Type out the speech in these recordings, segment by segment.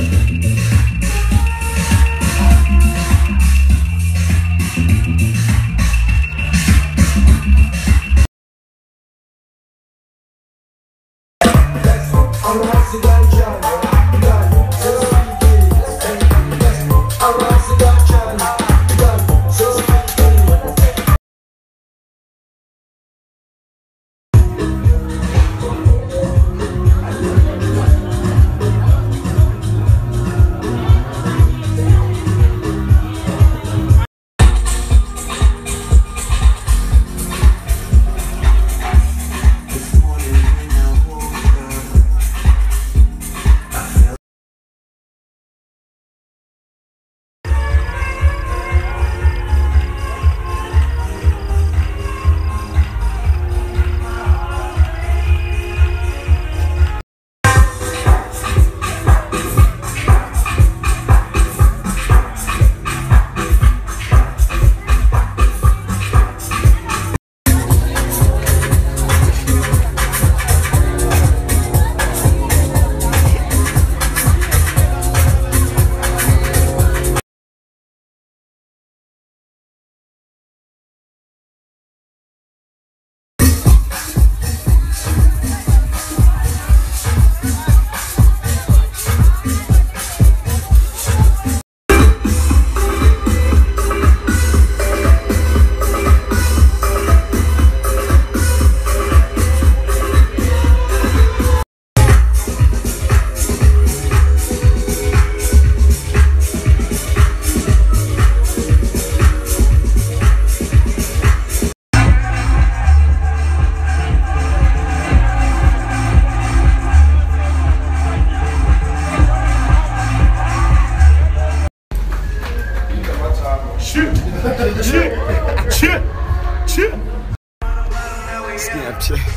Snapchat.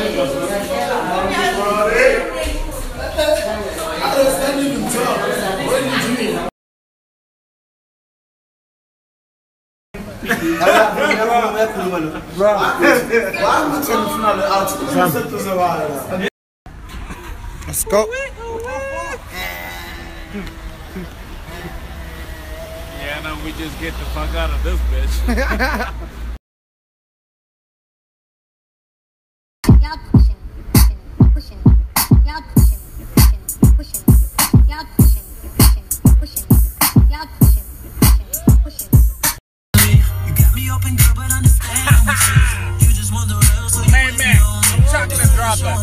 Let's go. Yeah, no, we just get the fuck out of this bitch. Y'all pushing. Y'all pushing. Y'all pushing. Y'all pushing. You got me open, girl, but understand. You just want the real, so you Man, I'm chocolate dropper.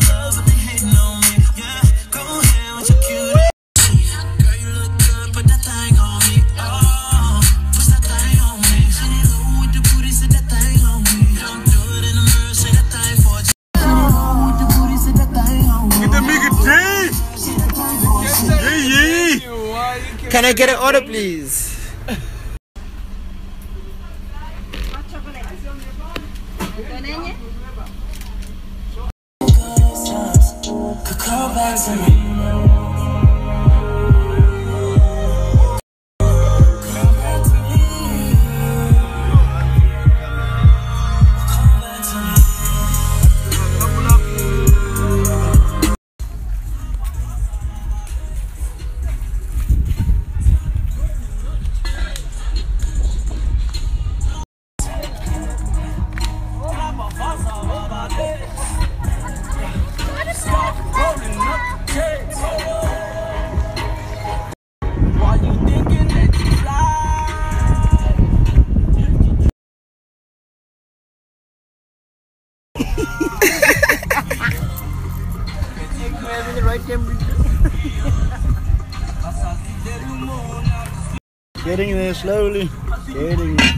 Go ahead with your cutie. Girl, you look good, put that thing on me. Oh, push that thing on me. She need low with the booty, sit that thing on me. Don't do it in the mirror, say that thing for you. She need low with the booty, sit that thing on me. Get the nigga G! Can I get an order, please? Come back to me. Getting there slowly. Getting there.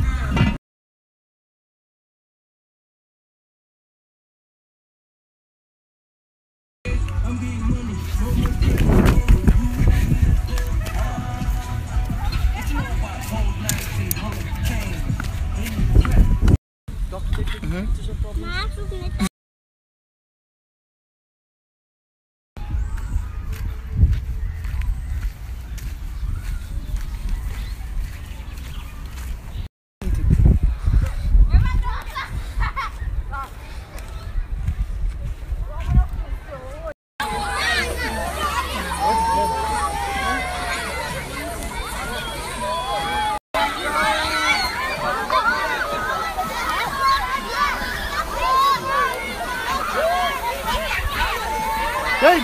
Hey!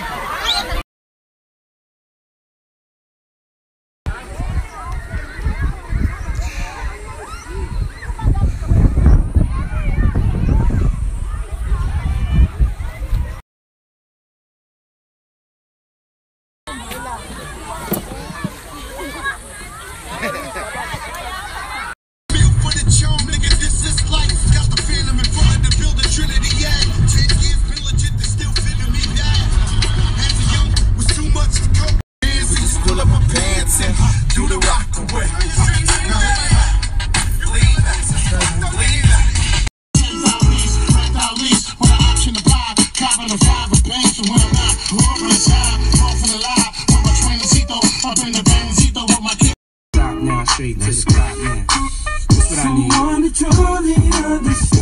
Straight to the clock, man. That's what I need.